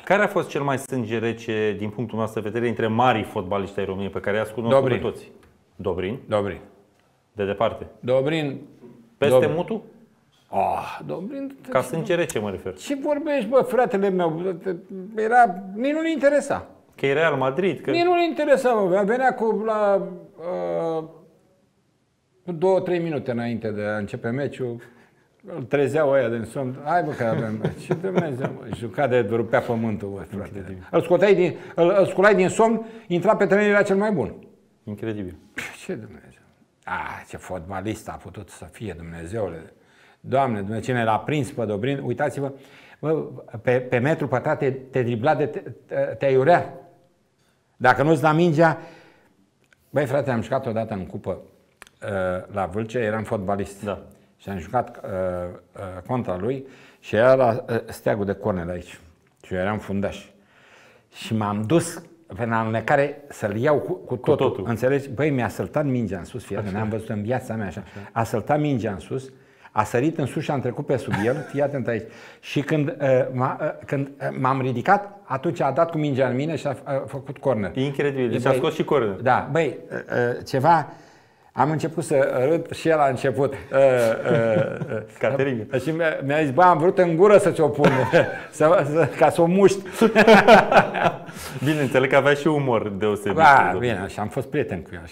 Care a fost cel mai sânge rece, din punctul nostru de vedere, dintre marii fotbaliști ai României pe care i-ați cunoscut pe toți? Dobrin? Dobrin. De departe? Dobrin. Peste Mutu? Dobrin. Ca sânge rece mă refer. Ce vorbești, bă, fratele meu? Nici nu-l interesa. Că e Real Madrid? Că... Nici nu-l interesa, bă. Venea cu la 2-3 minute înainte de a începe meciul. Îl trezeau ăia din somn. Hai bă că avem meci. Ce Dumnezeu, bă. Juca de rupea pământul, bă, frate. Îl sculai din somn, intra pe teren, era cel mai bun. Incredibil. Ce Dumnezeu. Ce fotbalist a putut să fie, Dumnezeule. Doamne, Dumnezeu, cine l-a prins pe Dobrin, uitați-vă, pe metru pătrat te dribla, te iurea. Dacă nu-ți da mingea, băi frate, am jucat odată în cupă la Vâlcea, eram fotbalist. Da. Și am jucat contra lui și era la steagul de corner aici. Și eu eram fundaș. Și m-am dus pe înecare să-l iau cu totul. Înțelegi? Băi, mi-a săltat mingea în sus, fiat, n-am văzut în viața mea așa. A săltat mingea în sus, a sărit în sus și am trecut pe sub el, fii atent aici. Și când m-am ridicat, atunci a dat cu mingea în mine și a făcut corner. Incredibil, deci a scos și corner. Da, băi, ceva... Am început să râd și el a început. Caterin. Și mi-a zis, bă, am vrut în gură să ți-o pun, ca să o muști. Bine, înțeleg că avea și umor deosebit. Bine, și am fost prieten cu el.